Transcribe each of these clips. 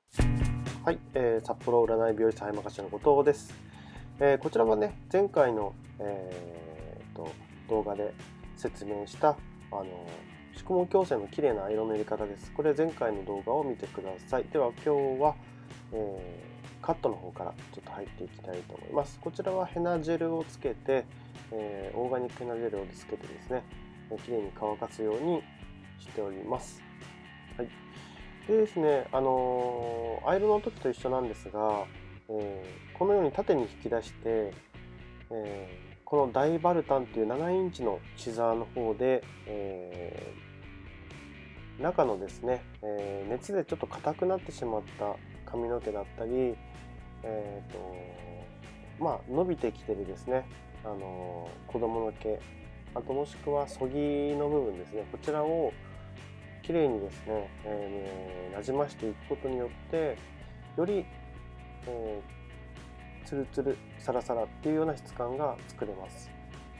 はい、札幌占い美容室早任せの後藤です。こちらはね、前回の、動画で説明した宿毛矯正の綺麗な色の入れ方です。これ前回の動画を見てください。では今日は、カットの方からちょっと入っていきたいと思います。こちらはヘナジェルをつけて、オーガニックヘナジェルをつけてですね、綺麗に乾かすようにしております。はい。でですね、アイロンの時と一緒なんですが、このように縦に引き出して、この大バルタンっていう7インチのシザーの方で、中のですね、熱でちょっと硬くなってしまった髪の毛だったり、伸びてきてるですね、子供の毛、あともしくはそぎの部分ですね、こちらをきれいにですね、なじましていくことによってより、ツルツルサラサラっていうような質感が作れます。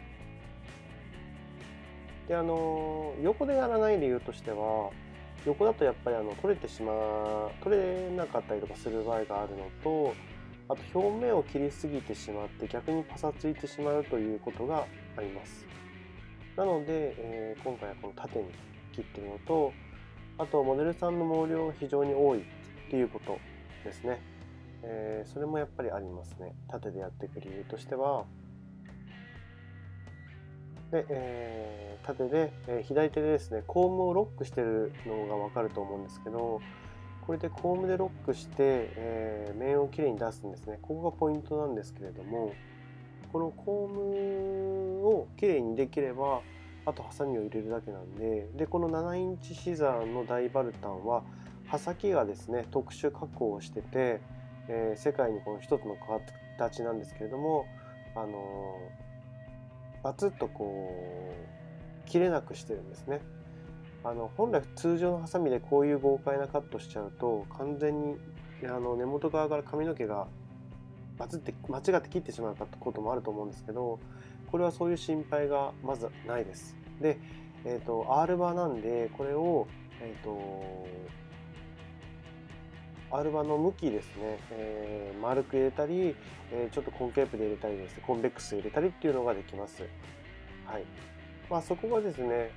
で横でやらない理由としては、横だとやっぱり取れなかったりとかする場合があるのと、あと表面を切りすぎてしまって逆にパサついてしまうということがあります。なので、今回はこの縦に切っているのと、あとモデルさんの毛量が非常に多いっていうことですね。それもやっぱりありますね。縦でやっていく理由としては。で、縦で、左手でですね、コームをロックしてるのがわかると思うんですけど、これでコームでロックして、面をきれいに出すんですね。ここがポイントなんですけれども、このコームをきれいにできれば、あとハサミを入れるだけなんで、この7インチシザーの大バルタンは刃先がですね特殊加工をしてて、世界にこの一つの形なんですけれども、バツッとこう切れなくしてるんですね。本来通常のハサミでこういう豪快なカットしちゃうと完全に根元側から髪の毛がバツって間違って切ってしまうこともあると思うんですけど、これはそういう心配がまずないです。で、R バーなんで、これを、R バーの向きですね、丸く入れたり、ちょっとコンケープで入れたりですね、コンベックス入れたりっていうのができます。はい。そこがですね、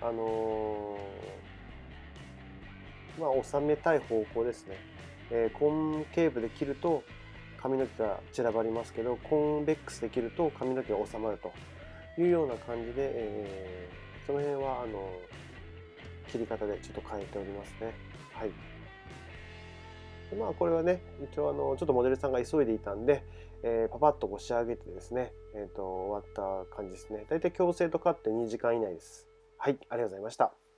収めたい方向ですね。コンケーブで切ると髪の毛が散らばりますけど、コンベックスで切ると髪の毛が収まるというような感じで、その辺は切り方でちょっと変えておりますね。はい。でこれはね、一応ちょっとモデルさんが急いでいたんで、パパッと仕上げてですね、終わった感じですね。だいたい矯正とカット2時間以内です。はい、ありがとうございました。